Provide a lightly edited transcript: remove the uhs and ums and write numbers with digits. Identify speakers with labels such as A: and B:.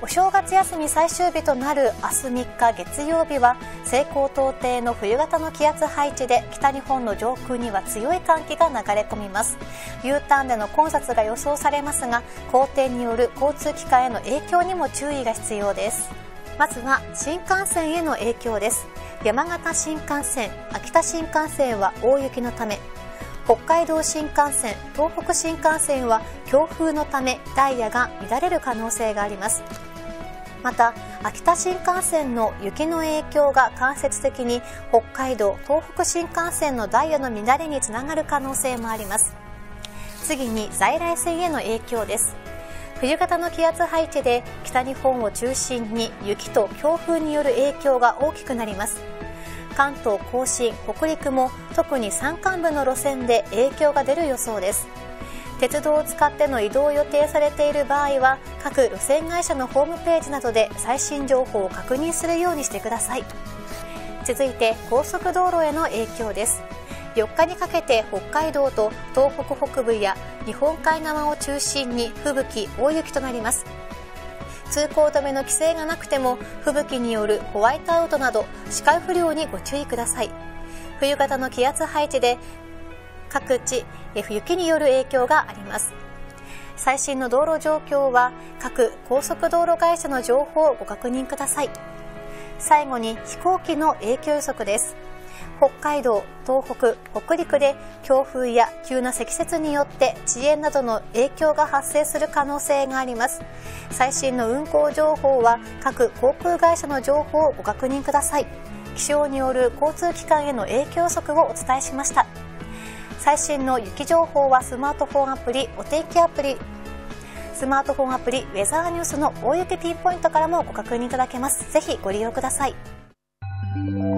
A: お正月休み最終日となる明日3日月曜日は西高東低の冬型の気圧配置で北日本の上空には強い寒気が流れ込みます。 U ターンでの混雑が予想されますが、荒天による交通機関への影響にも注意が必要です。まずは新幹線への影響です。山形新幹線、秋田新幹線は大雪のため、北海道新幹線、東北新幹線は強風のためダイヤが乱れる可能性があります。また秋田新幹線の雪の影響が間接的に北海道、東北新幹線のダイヤの乱れにつながる可能性もあります。次に在来線への影響です。冬型の気圧配置で北日本を中心に雪と強風による影響が大きくなります。関東甲信、北陸も特に山間部の路線で影響が出る予想です。鉄道を使っての移動を予定されている場合は各路線会社のホームページなどで最新情報を確認するようにしてください。続いて高速道路への影響です。4日にかけて北海道と東北北部や日本海側を中心に吹雪、大雪となります。通行止めの規制がなくても吹雪によるホワイトアウトなど視界不良にご注意ください。冬型の気圧配置で各地雪による影響があります。最新の道路状況は各高速道路会社の情報をご確認ください。最後に飛行機の影響予測です。北海道、東北、北陸で強風や急な積雪によって遅延などの影響が発生する可能性があります。最新の運航情報は各航空会社の情報をご確認ください。気象による交通機関への影響予測をお伝えしました。最新の雪情報はスマートフォンアプリ、お天気アプリ、スマートフォンアプリ、ウェザーニュースの大雪ピンポイントからもご確認いただけます。ぜひご利用ください。